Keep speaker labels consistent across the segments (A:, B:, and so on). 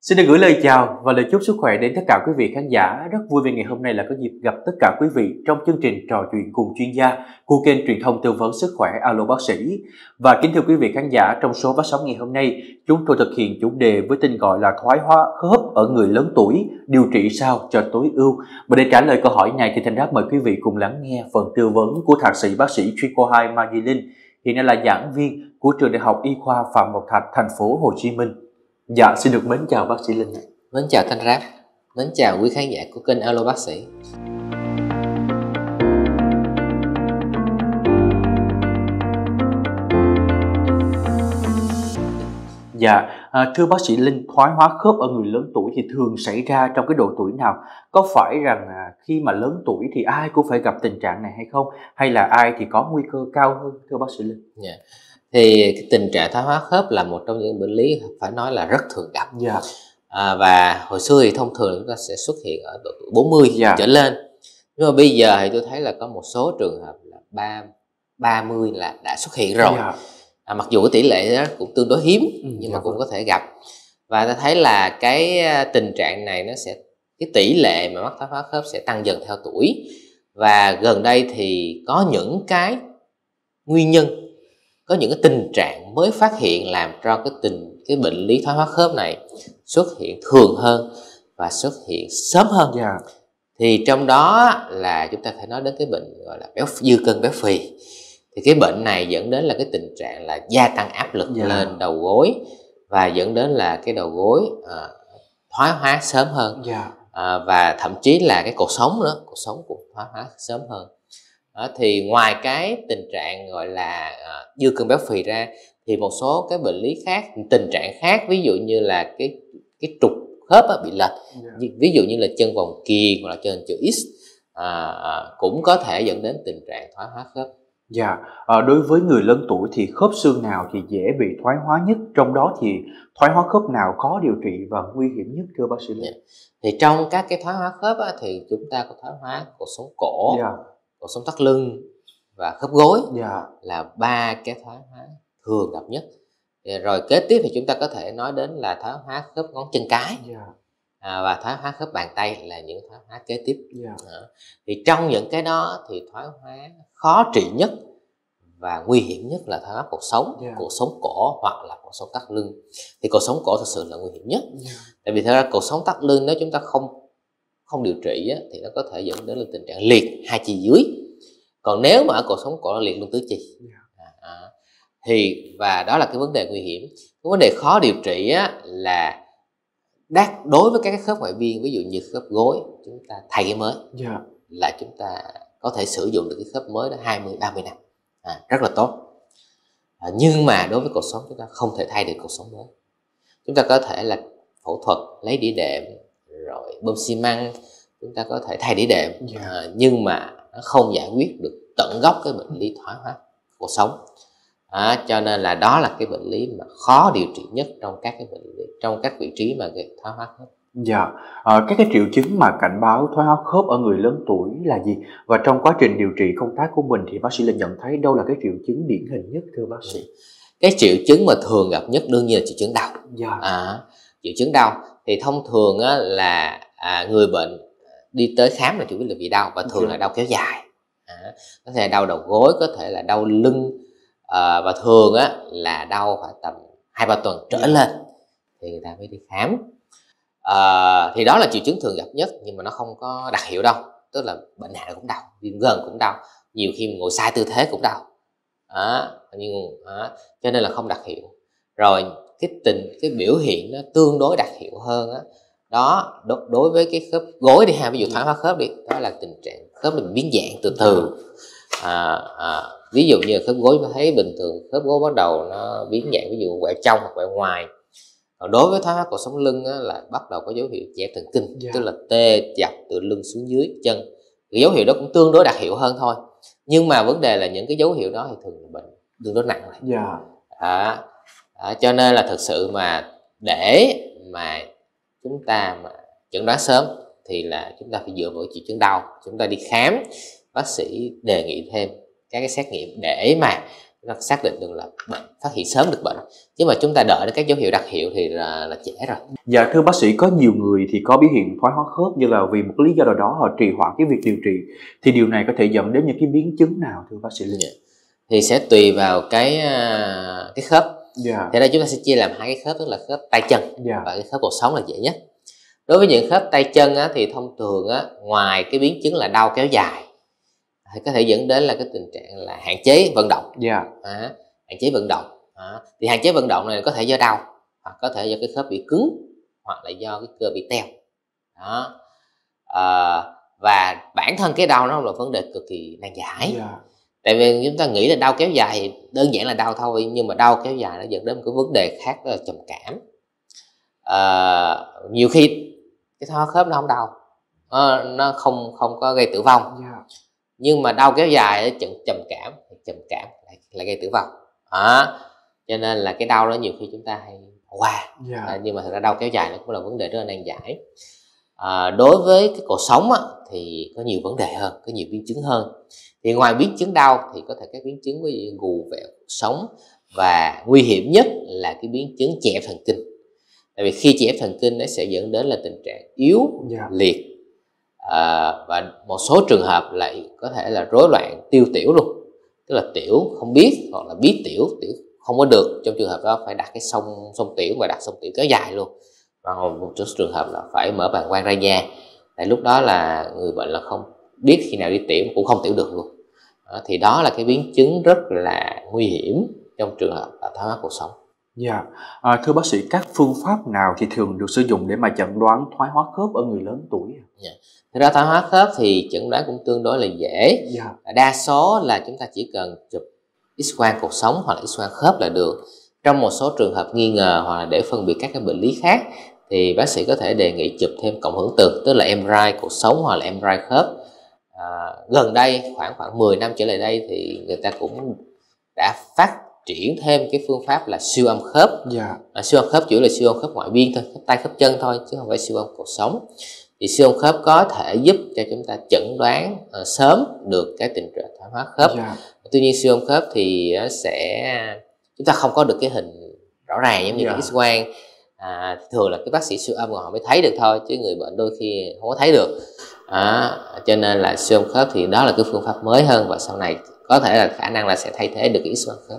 A: Xin được gửi lời chào và lời chúc sức khỏe đến tất cả quý vị khán giả. Rất vui vì ngày hôm nay là có dịp gặp tất cả quý vị trong chương trình trò chuyện cùng chuyên gia của kênh truyền thông tư vấn sức khỏe Alo Bác sĩ. Và kính thưa quý vị khán giả, trong số phát sóng ngày hôm nay, chúng tôi thực hiện chủ đề với tên gọi là thoái hóa khớp ở người lớn tuổi, điều trị sao cho tối ưu. Và để trả lời câu hỏi này thì Thành Đáp mời quý vị cùng lắng nghe phần tư vấn của thạc sĩ bác sĩ chuyên khoa 2 Mai Duy Linh, hiện nay là giảng viên của trường Đại học Y khoa Phạm Ngọc Thạch, thành phố Hồ Chí Minh. Dạ, xin được mến chào bác sĩ Linh.
B: Mến chào Thanh Ráp, mến chào quý khán giả của kênh Alo Bác sĩ.
A: Dạ, thưa bác sĩ Linh, thoái hóa khớp ở người lớn tuổi thì thường xảy ra trong cái độ tuổi nào? Có phải rằng khi mà lớn tuổi thì ai cũng phải gặp tình trạng này hay không? Hay là ai thì có nguy cơ cao hơn, thưa bác sĩ Linh?
B: Dạ. Thì cái tình trạng thoái hóa khớp là một trong những bệnh lý phải nói là rất thường gặp.
A: Dạ.
B: Và hồi xưa thì thông thường chúng ta sẽ xuất hiện ở độ tuổi 40 trở lên. Nhưng mà bây giờ thì tôi thấy là có một số trường hợp là 30 là đã xuất hiện rồi.
A: Dạ.
B: Mặc dù cái tỷ lệ đó cũng tương đối hiếm nhưng mà cũng có thể gặp. Và ta thấy là cái tình trạng này cái tỷ lệ mà mắc thoái hóa khớp sẽ tăng dần theo tuổi. Và gần đây thì có những cái nguyên nhân, có những cái tình trạng mới phát hiện làm cho cái bệnh lý thoái hóa khớp này xuất hiện thường hơn và xuất hiện sớm hơn. Thì trong đó là chúng ta phải nói đến cái bệnh gọi là dư cân béo phì. Thì cái bệnh này dẫn đến là cái tình trạng là gia tăng áp lực lên đầu gối và dẫn đến là cái đầu gối thoái hóa sớm hơn. Và thậm chí là cái cột sống nữa, cột sống cũng thoái hóa sớm hơn. Thì ngoài cái tình trạng gọi là dư cân béo phì ra thì một số cái bệnh lý khác, tình trạng khác, ví dụ như là cái trục khớp bị lệch, ví dụ như là chân vòng kiềng hoặc là chân chữ X cũng có thể dẫn đến tình trạng thoái hóa khớp.
A: Đối với người lớn tuổi thì khớp xương nào thì dễ bị thoái hóa nhất, trong đó thì thoái hóa khớp nào khó điều trị và nguy hiểm nhất, thưa bác sĩ Linh?
B: Thì trong các cái thoái hóa khớp thì chúng ta có thoái hóa cột sống cổ, cột sống thắt lưng và khớp gối là ba cái thoái hóa thường gặp nhất. Rồi kế tiếp thì chúng ta có thể nói đến là thoái hóa khớp ngón chân cái và thoái hóa khớp bàn tay là những thoái hóa kế tiếp. Thì trong những cái đó thì thoái hóa khó trị nhất và nguy hiểm nhất là thoái hóa cột sống cổ hoặc là cột sống thắt lưng. Thì cột sống cổ thực sự là nguy hiểm nhất. Tại vì thật ra cột sống thắt lưng nếu chúng ta không điều trị thì nó có thể dẫn đến là tình trạng liệt hai chi dưới. Còn nếu mà ở cột sống cổ nó liệt luôn tứ chi và đó là cái vấn đề nguy hiểm. Cái vấn đề khó điều trị là đối với các cái khớp ngoại viên, ví dụ như khớp gối, chúng ta thay cái mới là chúng ta có thể sử dụng được cái khớp mới đó 20-30 năm rất là tốt. Nhưng mà đối với cột sống chúng ta không thể thay được cột sống mới. Chúng ta có thể là phẫu thuật lấy đĩa đệm rồi bơm xi măng, chúng ta có thể thay đĩa đệm nhưng mà nó không giải quyết được tận gốc cái bệnh lý thoái hóa cột sống. Cho nên là đó là cái bệnh lý mà khó điều trị nhất trong các cái bệnh lý, trong các vị trí mà gây thoái hóa khớp.
A: Các cái triệu chứng mà cảnh báo thoái hóa khớp ở người lớn tuổi là gì? Và trong quá trình điều trị công tác của mình thì bác sĩ Linh nhận thấy đâu là cái triệu chứng điển hình nhất, thưa bác sĩ?
B: Cái triệu chứng mà thường gặp nhất đương nhiên là triệu chứng đau. Triệu chứng đau thì thông thường là người bệnh đi tới khám là chủ yếu là vì đau và thường là đau kéo dài. Có thể là đau đầu gối, có thể là đau lưng và thường là đau phải tầm 2-3 tuần trở lên thì người ta mới đi khám. Thì đó là triệu chứng thường gặp nhất, nhưng mà nó không có đặc hiệu đâu. Tức là bệnh nào cũng đau, viêm gần cũng đau, nhiều khi mình ngồi sai tư thế cũng đau. Cho nên là không đặc hiệu. Rồi cái biểu hiện nó tương đối đặc hiệu hơn đối với cái khớp gối đi ví dụ thoái hóa khớp đi, đó là tình trạng khớp mình biến dạng từ từ. Ví dụ như khớp gối thấy bình thường, khớp gối bắt đầu nó biến dạng, ví dụ quẹo trong hoặc quẹo ngoài. Còn đối với thoái hóa cột sống lưng là bắt đầu có dấu hiệu chèn thần kinh, tức là tê dọc từ lưng xuống dưới chân. Cái dấu hiệu đó cũng tương đối đặc hiệu hơn thôi. Nhưng mà vấn đề là những cái dấu hiệu đó thì thường là bệnh tương đối nặng rồi. Cho nên là thực sự mà để mà chúng ta mà chẩn đoán sớm thì là chúng ta phải dựa vào triệu chứng đau, chúng ta đi khám, bác sĩ đề nghị thêm các cái xét nghiệm để mà nó xác định được là bệnh, phát hiện sớm được bệnh. Chứ mà chúng ta đợi đến các dấu hiệu đặc hiệu thì là trễ rồi.
A: Dạ thưa bác sĩ, có nhiều người thì có biểu hiện thoái hóa khớp nhưng là vì một lý do nào đó họ trì hoãn cái việc điều trị, thì điều này có thể dẫn đến những cái biến chứng nào thưa bác sĩ Linh?
B: Thì sẽ tùy vào cái khớp. Thế đây chúng ta sẽ chia làm hai cái khớp, tức là khớp tay chân và cái khớp cột sống là dễ nhất. Đối với những khớp tay chân á, thì thông thường á, ngoài cái biến chứng là đau kéo dài thì có thể dẫn đến là cái tình trạng là hạn chế vận động. Hạn chế vận động. Thì hạn chế vận động này có thể do đau, hoặc có thể do cái khớp bị cứng, hoặc là do cái cơ bị teo. Đó. Và bản thân cái đau nó là vấn đề cực kỳ nan giải. Tại vì chúng ta nghĩ là đau kéo dài đơn giản là đau thôi, nhưng mà đau kéo dài nó dẫn đến một cái vấn đề khác, đó là trầm cảm. Nhiều khi cái thoái hóa khớp nó không đau, nó không có gây tử vong, nhưng mà đau kéo dài trầm cảm lại gây tử vong. Cho nên là cái đau đó nhiều khi chúng ta hay bỏ qua. Nhưng mà thật ra đau kéo dài nó cũng là vấn đề rất là nan giải. Đối với cái cột sống á, thì có nhiều vấn đề hơn, có nhiều biến chứng hơn. Thì ngoài biến chứng đau thì có thể các biến chứng với gù vẹo cột sống, và nguy hiểm nhất là cái biến chứng chèn ép thần kinh. Tại vì khi chèn ép thần kinh nó sẽ dẫn đến là tình trạng yếu, liệt, và một số trường hợp lại có thể là rối loạn tiêu tiểu luôn, tức là tiểu không biết, hoặc là biết tiểu không có được. Trong trường hợp đó phải đặt cái xông tiểu, và đặt xông tiểu kéo dài luôn. Và một số trường hợp là phải mở bàng quang ra da, tại lúc đó là người bệnh là không biết khi nào đi tiểu, cũng không tiểu được luôn. Thì đó là cái biến chứng rất là nguy hiểm trong trường hợp thoái hóa cột sống.
A: Thưa bác sĩ, các phương pháp nào thì thường được sử dụng để mà chẩn đoán thoái hóa khớp ở người lớn tuổi?
B: Thực ra thoái hóa khớp thì chẩn đoán cũng tương đối là dễ. Đa số là chúng ta chỉ cần chụp X-quang cột sống hoặc là X-quang khớp là được. Trong một số trường hợp nghi ngờ hoặc là để phân biệt các cái bệnh lý khác thì bác sĩ có thể đề nghị chụp thêm cộng hưởng từ, tức là MRI cột sống hoặc là MRI khớp. Gần đây khoảng 10 năm trở lại đây thì người ta cũng đã phát triển thêm cái phương pháp là siêu âm khớp. Siêu âm khớp chủ yếu là siêu âm khớp ngoại biên thôi, khớp tay khớp chân thôi, chứ không phải siêu âm cột sống. Thì siêu âm khớp có thể giúp cho chúng ta chẩn đoán sớm được cái tình trạng thoái hóa khớp. Tuy nhiên siêu âm khớp thì chúng ta không có được cái hình rõ ràng giống như cái X-quang. Thường là cái bác sĩ siêu âm họ mới thấy được thôi, chứ người bệnh đôi khi không có thấy được. Cho nên là siêu âm khớp thì đó là cái phương pháp mới hơn, và sau này có thể là khả năng là sẽ thay thế được cái X-quang khớp.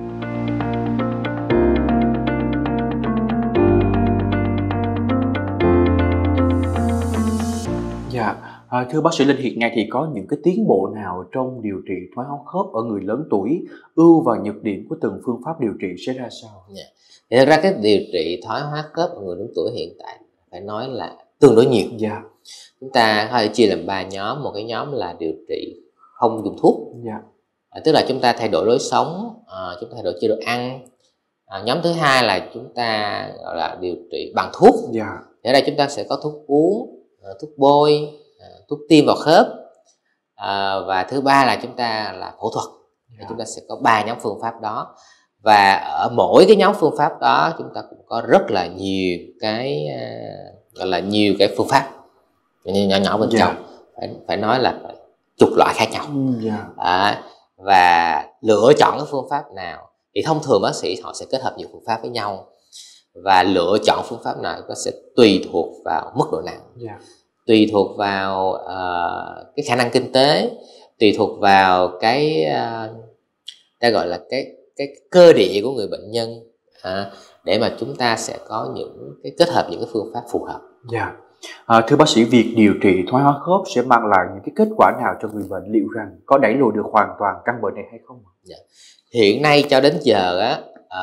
A: Thưa bác sĩ Linh, hiện nay thì có những cái tiến bộ nào trong điều trị thoái hóa khớp ở người lớn tuổi? Ưu và nhược điểm của từng phương pháp điều trị sẽ ra sao?
B: Thì thật ra cái điều trị thoái hóa khớp ở người lớn tuổi hiện tại phải nói là tương đối nhiều. Chúng ta có thể chia làm 3 nhóm. Một cái nhóm là điều trị không dùng thuốc, tức là chúng ta thay đổi lối sống, chúng ta thay đổi chế độ ăn. Nhóm thứ hai là chúng ta gọi là điều trị bằng thuốc. Ở đây chúng ta sẽ có thuốc uống, thuốc bôi, thuốc tiêm vào khớp, và thứ ba là chúng ta là phẫu thuật. Chúng ta sẽ có 3 nhóm phương pháp đó, và ở mỗi cái nhóm phương pháp đó chúng ta cũng có rất là nhiều cái gọi là nhiều cái phương pháp nhỏ bên trong, phải nói là chục loại khác nhau. Và lựa chọn cái phương pháp nào thì thông thường bác sĩ họ sẽ kết hợp nhiều phương pháp với nhau, và lựa chọn phương pháp nào nó sẽ tùy thuộc vào mức độ nặng, tùy thuộc vào cái khả năng kinh tế, tùy thuộc vào cái ta gọi là cái cơ địa của người bệnh nhân, để mà chúng ta sẽ có những cái kết hợp những cái phương pháp phù hợp.
A: Thưa bác sĩ, việc điều trị thoái hóa khớp sẽ mang lại những cái kết quả nào cho người bệnh? Liệu rằng có đẩy lùi được hoàn toàn căn bệnh này hay không?
B: Hiện nay cho đến giờ á,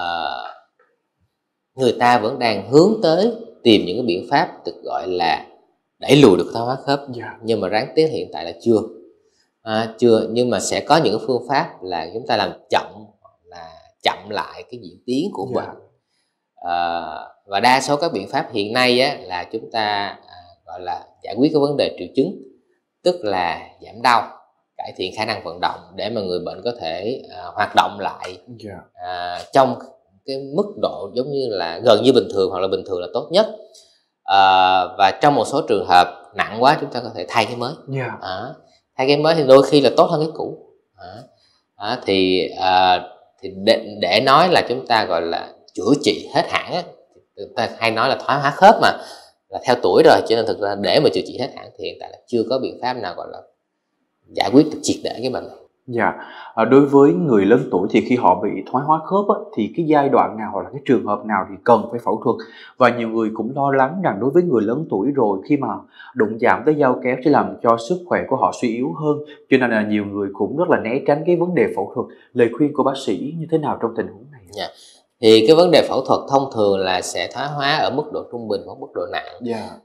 B: người ta vẫn đang hướng tới tìm những cái biện pháp được gọi là đẩy lùi được thoái hóa khớp, nhưng mà đáng tiếc hiện tại là chưa. Nhưng mà sẽ có những phương pháp là chúng ta làm chậm lại cái diễn tiến của bệnh. Và đa số các biện pháp hiện nay á, là chúng ta gọi là giải quyết cái vấn đề triệu chứng, tức là giảm đau, cải thiện khả năng vận động để mà người bệnh có thể hoạt động lại trong cái mức độ giống như là gần như bình thường, hoặc là bình thường là tốt nhất. Và trong một số trường hợp nặng quá chúng ta có thể thay cái mới. Thay cái mới thì đôi khi là tốt hơn cái cũ. Thì thì để nói là chúng ta gọi là chữa trị hết hẳn á, người ta hay nói là thoái hóa khớp mà là theo tuổi rồi, cho nên thực ra để mà chữa trị hết hẳn thì hiện tại là chưa có biện pháp nào gọi là giải quyết được triệt để cái bệnh này.
A: Dạ, đối với người lớn tuổi thì khi họ bị thoái hóa khớp á, thì cái giai đoạn nào hoặc là cái trường hợp nào thì cần phải phẫu thuật, và nhiều người cũng lo lắng rằng đối với người lớn tuổi rồi khi mà đụng chạm tới dao kéo sẽ làm cho sức khỏe của họ suy yếu hơn, cho nên là nhiều người cũng rất là né tránh cái vấn đề phẫu thuật. Lời khuyên của bác sĩ như thế nào trong tình huống này?
B: Dạ. Thì cái vấn đề phẫu thuật thông thường là sẽ thoái hóa ở mức độ trung bình hoặc mức độ nặng.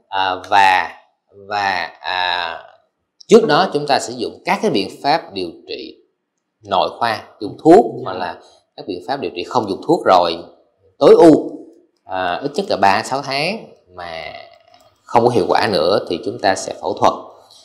B: Trước đó chúng ta sử dụng các cái biện pháp điều trị nội khoa, dùng thuốc hoặc là các biện pháp điều trị không dùng thuốc rồi tối ưu ít nhất là 3-6 tháng mà không có hiệu quả nữa thì chúng ta sẽ phẫu thuật.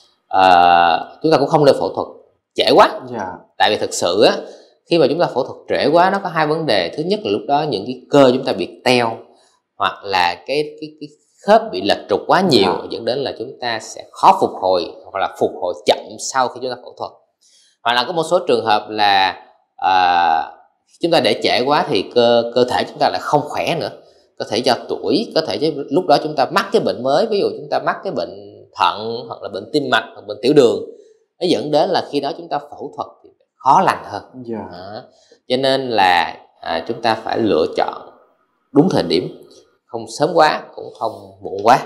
B: Chúng ta cũng không nên phẫu thuật trễ quá. Tại vì thực sự á, khi mà chúng ta phẫu thuật trễ quá nó có hai vấn đề. Thứ nhất là lúc đó những cái cơ chúng ta bị teo hoặc là cái khớp bị lệch trục quá nhiều, dẫn đến là chúng ta sẽ khó phục hồi hoặc là phục hồi chậm sau khi chúng ta phẫu thuật. Hoặc là có một số trường hợp là chúng ta để trễ quá thì cơ thể chúng ta lại không khỏe nữa, có thể do tuổi, có thể lúc đó chúng ta mắc cái bệnh mới, ví dụ chúng ta mắc cái bệnh thận hoặc là bệnh tim mạch hoặc bệnh tiểu đường, nó dẫn đến là khi đó chúng ta phẫu thuật thì khó lành hơn. Cho nên là chúng ta phải lựa chọn đúng thời điểm, không sớm quá cũng không muộn quá.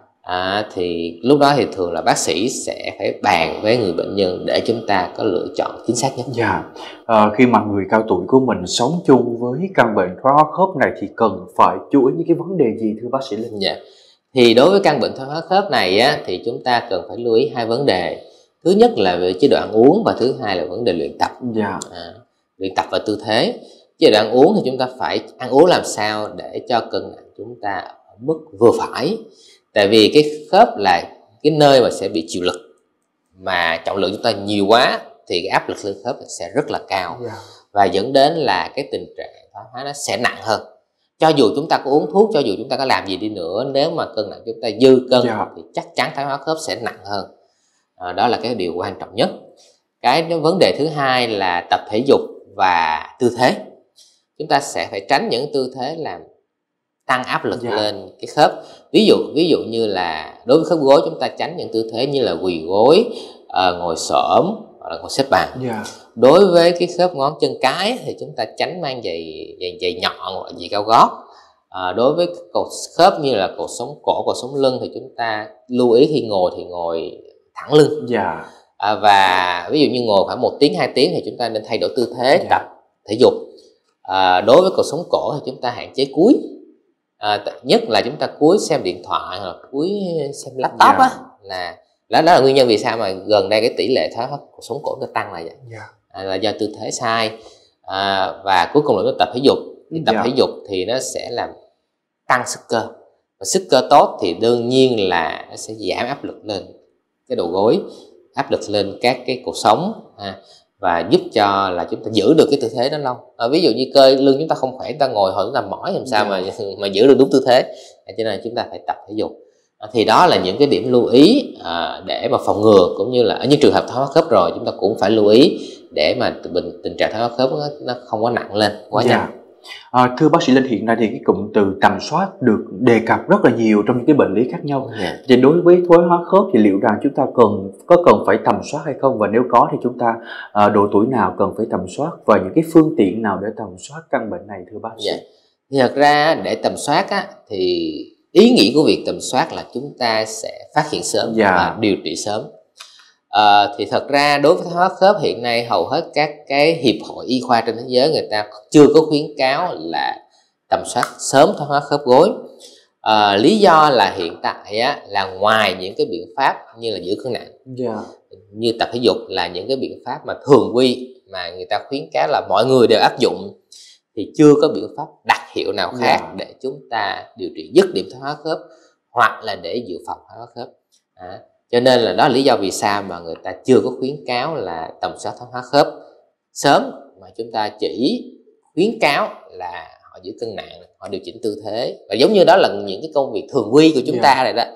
B: Thì lúc đó thì thường là bác sĩ sẽ phải bàn với người bệnh nhân để chúng ta có lựa chọn chính xác nhất.
A: Khi mà người cao tuổi của mình sống chung với căn bệnh thoái hóa khớp này thì cần phải chú ý những cái vấn đề gì thưa bác sĩ Linh?
B: Thì đối với căn bệnh thoái hóa khớp này á, thì chúng ta cần phải lưu ý hai vấn đề. Thứ nhất là về chế độ ăn uống và thứ hai là vấn đề luyện tập. Luyện tập và tư thế. Chế độ ăn uống thì chúng ta phải ăn uống làm sao để cho cân nặng chúng ta ở mức vừa phải. Tại vì cái khớp là cái nơi mà sẽ bị chịu lực, mà trọng lượng chúng ta nhiều quá thì cái áp lực lên khớp sẽ rất là cao và dẫn đến là cái tình trạng thoái hóa nó sẽ nặng hơn. Cho dù chúng ta có uống thuốc, cho dù chúng ta có làm gì đi nữa, nếu mà cân nặng chúng ta dư cân thì chắc chắn thoái hóa khớp sẽ nặng hơn. Đó là cái điều quan trọng nhất. Cái vấn đề thứ hai là tập thể dục và tư thế. Chúng ta sẽ phải tránh những tư thế làm tăng áp lực lên cái khớp. Ví dụ như là đối với khớp gối, chúng ta tránh những tư thế như là quỳ gối, ngồi xổm hoặc là ngồi xếp bằng. Đối với cái khớp ngón chân cái thì chúng ta tránh mang giày nhọn hoặc là giày cao gót. Đối với cột khớp như là cột sống cổ, cột sống lưng thì chúng ta lưu ý khi ngồi thì ngồi thẳng lưng. Và ví dụ như ngồi khoảng 1 tiếng 2 tiếng thì chúng ta nên thay đổi tư thế, tập thể dục. Đối với cột sống cổ thì chúng ta hạn chế cúi, nhất là chúng ta cúi xem điện thoại hoặc cúi xem laptop đó là nguyên nhân vì sao mà gần đây cái tỷ lệ thoái hóa cột sống cổ nó tăng là vậy. Là do tư thế sai. Và cuối cùng là tập thể dục. Tập thể dục thì nó sẽ làm tăng sức cơ, và sức cơ tốt thì đương nhiên là nó sẽ giảm áp lực lên cái đầu gối, áp lực lên các cái cột sống, và giúp cho là chúng ta giữ được cái tư thế đó lâu. Ví dụ như cơ lưng chúng ta không khỏe, chúng ta ngồi hồi chúng ta mỏi làm sao mà giữ được đúng tư thế, cho nên chúng ta phải tập thể dục. Thì đó là những cái điểm lưu ý để mà phòng ngừa, cũng như là ở những trường hợp thoái hóa khớp rồi chúng ta cũng phải lưu ý để mà tình trạng thoái hóa khớp nó không có nặng lên quá nhanh.
A: Thưa bác sĩ Linh, hiện nay thì cái cụm từ tầm soát được đề cập rất là nhiều trong những cái bệnh lý khác nhau. Thì đối với thoái hóa khớp thì liệu rằng chúng ta cần phải tầm soát hay không, và nếu có thì chúng ta độ tuổi nào cần phải tầm soát, và những cái phương tiện nào để tầm soát căn bệnh này thưa bác sĩ?
B: Thì thật ra để tầm soát thì ý nghĩa của việc tầm soát là chúng ta sẽ phát hiện sớm và điều trị sớm. Thì thật ra đối với thoái hóa khớp hiện nay hầu hết các cái hiệp hội y khoa trên thế giới người ta chưa có khuyến cáo là tầm soát sớm thoái hóa khớp gối. Lý do là hiện tại là ngoài những cái biện pháp như là giữ cân nặng, như tập thể dục là những cái biện pháp mà thường quy mà người ta khuyến cáo là mọi người đều áp dụng, thì chưa có biện pháp đặc hiệu nào khác để chúng ta điều trị dứt điểm thoái hóa khớp hoặc là để dự phòng thoái hóa khớp. Cho nên là đó là lý do vì sao mà người ta chưa có khuyến cáo là tầm soát thoái hóa khớp sớm, mà chúng ta chỉ khuyến cáo là họ giữ cân nặng, họ điều chỉnh tư thế, và giống như đó là những cái công việc thường quy của chúng ta này đó.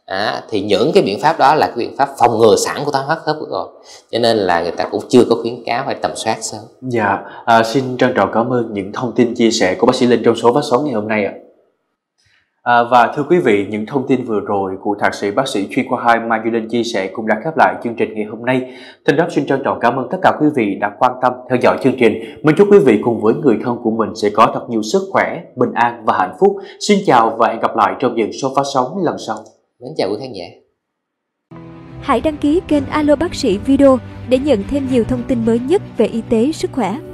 B: thì những cái biện pháp đó là cái biện pháp phòng ngừa sẵn của thoái hóa khớp rồi, cho nên là người ta cũng chưa có khuyến cáo phải tầm soát sớm.
A: Dạ, xin trân trọng cảm ơn những thông tin chia sẻ của bác sĩ Linh trong số phát sóng ngày hôm nay ạ. Và thưa quý vị, những thông tin vừa rồi của thạc sĩ bác sĩ chuyên khoa 2 Mai Duy Linh chia sẻ cũng đã khép lại chương trình ngày hôm nay. Thanh Đốc xin trân trọng cảm ơn tất cả quý vị đã quan tâm theo dõi chương trình. Mình chúc quý vị cùng với người thân của mình sẽ có thật nhiều sức khỏe, bình an và hạnh phúc. Xin chào và hẹn gặp lại trong những số phát sóng lần sau.
B: Mến chào quý khán giả.
C: Hãy đăng ký kênh Alo Bác sĩ Video để nhận thêm nhiều thông tin mới nhất về y tế sức khỏe.